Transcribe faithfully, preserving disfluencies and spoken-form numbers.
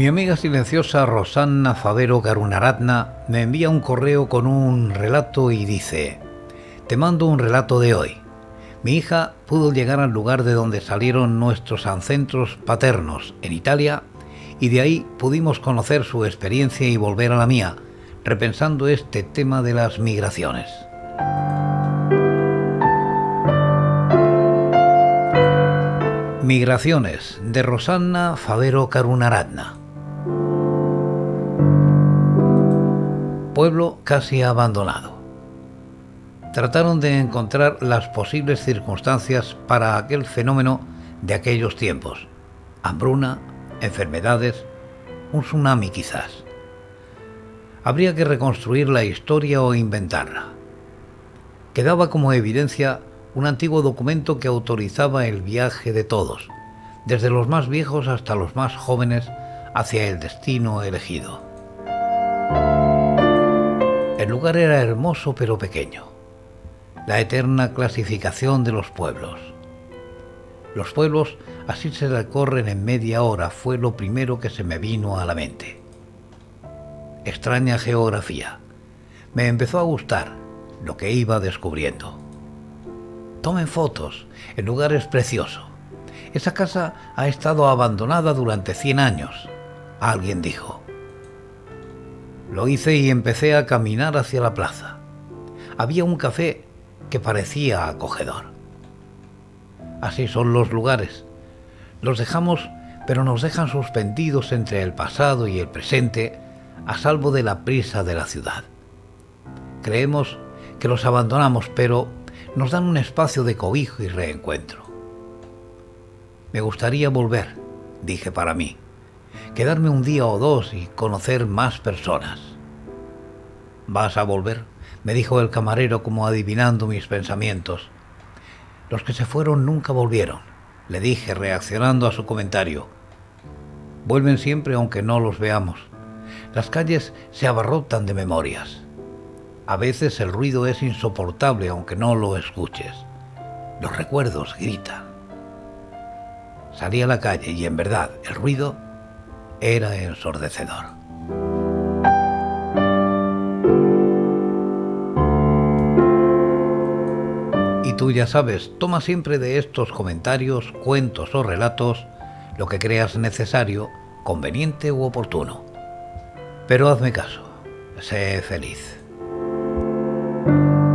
Mi amiga silenciosa Rosanna Favero Karunaratna me envía un correo con un relato y dice: te mando un relato de hoy. Mi hija pudo llegar al lugar de donde salieron nuestros ancestros paternos, en Italia, y de ahí pudimos conocer su experiencia y volver a la mía, repensando este tema de las migraciones. Migraciones, de Rosanna Favero Karunaratna. Pueblo casi abandonado. Trataron de encontrar las posibles circunstancias para aquel fenómeno de aquellos tiempos. Hambruna, enfermedades, un tsunami quizás. Habría que reconstruir la historia o inventarla. Quedaba como evidencia un antiguo documento que autorizaba el viaje de todos, desde los más viejos hasta los más jóvenes, hacia el destino elegido. El lugar era hermoso pero pequeño. La eterna clasificación de los pueblos. Los pueblos así se recorren en media hora fue lo primero que se me vino a la mente. Extraña geografía. Me empezó a gustar lo que iba descubriendo. Tomen fotos, el lugar es precioso. Esa casa ha estado abandonada durante cien años, alguien dijo. Lo hice y empecé a caminar hacia la plaza. Había un café que parecía acogedor. Así son los lugares. Los dejamos, pero nos dejan suspendidos entre el pasado y el presente, a salvo de la prisa de la ciudad. Creemos que los abandonamos, pero nos dan un espacio de cobijo y reencuentro. Me gustaría volver, dije para mí, quedarme un día o dos y conocer más personas. ¿Vas a volver?, me dijo el camarero como adivinando mis pensamientos. Los que se fueron nunca volvieron, le dije reaccionando a su comentario. Vuelven siempre aunque no los veamos. Las calles se abarrotan de memorias. A veces el ruido es insoportable aunque no lo escuches. Los recuerdos gritan. Salí a la calle y en verdad el ruido era ensordecedor. Y tú ya sabes, toma siempre de estos comentarios, cuentos o relatos lo que creas necesario, conveniente u oportuno. Pero hazme caso, sé feliz.